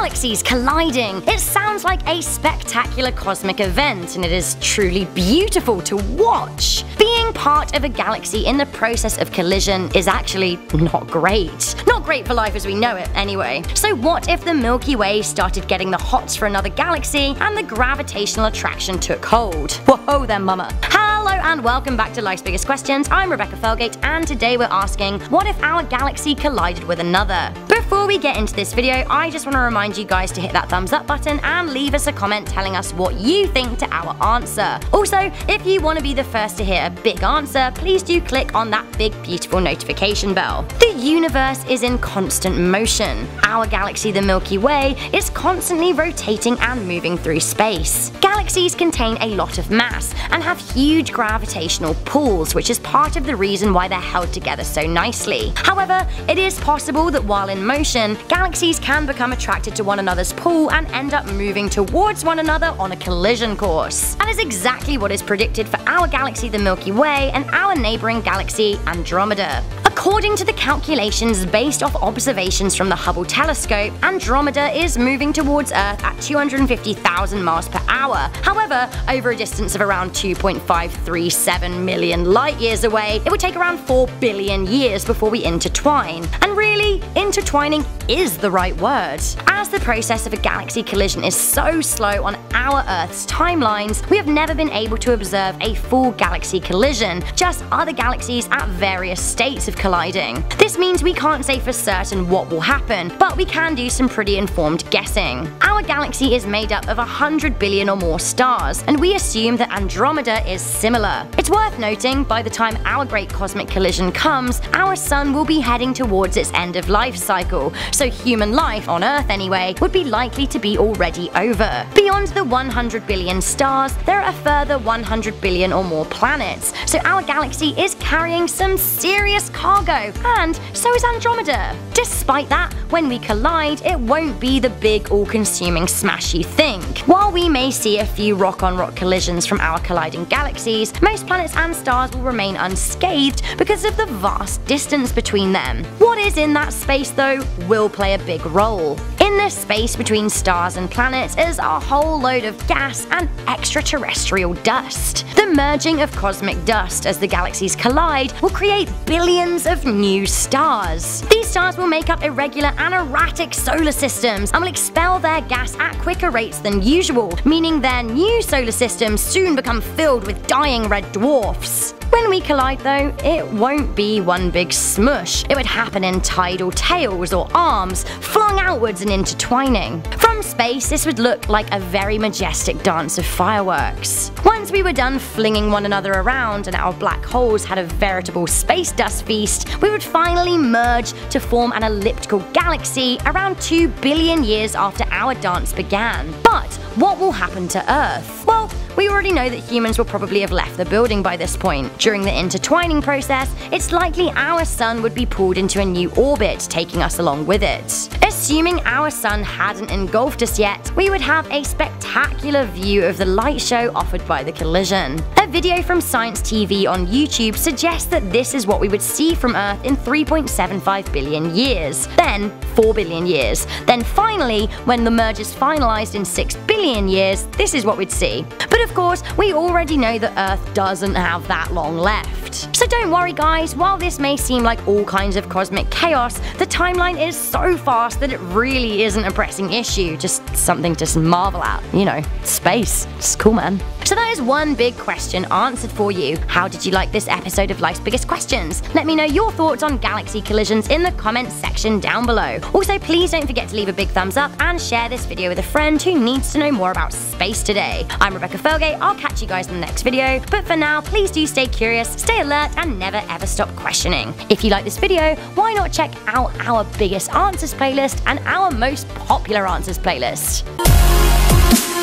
galaxies colliding. It sounds like a spectacular cosmic event, and it is truly beautiful to watch. Being part of a galaxy in the process of collision is actually not great. Not great for life as we know it, anyway. So what if the Milky Way started getting the hots for another galaxy and the gravitational attraction took hold? Whoa there, mama. Hello and welcome back to Life's Biggest Questions. I'm Rebecca Felgate, and today we're asking, what if our galaxy collided with another? Before we get into this video, I just want to remind you guys to hit that thumbs up button and leave us a comment telling us what you think to our answer. Also, if you want to be the first to hear a big answer, please do click on that big beautiful notification bell. The universe is in constant motion. Our galaxy, the Milky Way, is constantly rotating and moving through space. Galaxies contain a lot of mass and have huge gravitational pulls, which is part of the reason why they're held together so nicely. However, it is possible that while in motion, galaxies can become attracted to one another's pull and end up moving towards one another on a collision course. That is exactly what is predicted for our galaxy, the Milky Way, and our neighbouring galaxy, Andromeda. According to the calculations based off observations from the Hubble telescope, Andromeda is moving towards Earth at 250,000 miles per hour. However, over a distance of around 2.537 million light years away, it would take around 4 billion years before we intertwine. And really, intertwining is the right word. As the process of a galaxy collision is so slow on our Earth's timelines, we have never been able to observe a full galaxy collision, just other galaxies at various states of colliding. This means we can't say for certain what will happen, but we can do some pretty informed guessing. Our galaxy is made up of 100 billion or more stars, and we assume that Andromeda is similar. It's worth noting, by the time our great cosmic collision comes, our sun will be heading towards its end of life cycle, so human life, on Earth anyway, would be likely to be already over. Beyond the 100 billion stars, there are a further 100 billion or more planets, so our galaxy is carrying some serious cargo, and so is Andromeda. Despite that, when we collide, it won't be the big all-consuming smash you think. While we may see a few rock-on-rock collisions from our colliding galaxies, most planets and stars will remain unscathed because of the vast distance between them. What is in that space, though, will play a big role. In the space between stars and planets is a whole load of gas and extraterrestrial dust. The merging of cosmic dust as the galaxies collide will create billions of new stars. These stars will make up irregular and erratic solar systems and will expel their gas at quicker rates than usual, meaning their new solar systems soon become filled with dying red dwarfs. When we collide though, it won't be one big smush. It would happen in tidal tails or arms, flung outwards and intertwining. From space, this would look like a very majestic dance of fireworks. Once we were done flinging one another around and our black holes had a veritable space dust feast, we would finally merge to form an elliptical galaxy around 2 billion years after our dance began. But what will happen to Earth? Well, we already know that humans will probably have left the building by this point. During the intertwining process, it's likely our sun would be pulled into a new orbit, taking us along with it. Assuming our sun hadn't engulfed us yet, we would have a spectacular view of the light show offered by the collision. A video from Science TV on YouTube suggests that this is what we would see from Earth in 3.75 billion years, then 4 billion years, then finally, when the merge is finalized in 6 billion years, this is what we'd see. But of course, we already know that Earth doesn't have that long left. So don't worry guys, while this may seem like all kinds of cosmic chaos, the timeline is so fast that it really isn't a pressing issue, just something to marvel at. You know, space. It's cool, man. So that is one big question answered for you. How did you like this episode of Life's Biggest Questions? Let me know your thoughts on galaxy collisions in the comments section down below. Also, please don't forget to leave a big thumbs up and share this video with a friend who needs to know more about space today. I'm Rebecca Felgate, I'll catch you guys in the next video, but for now, please do stay curious, stay alert, and never ever stop questioning. If you like this video, why not check out our biggest answers playlist and our most popular answers playlist.